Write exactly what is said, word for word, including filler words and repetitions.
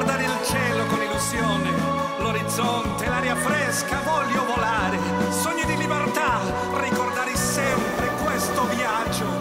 guardare il cielo con illusione, l'orizzonte, l'aria fresca, voglio volare, sogni di libertà, ricordare sempre questo viaggio.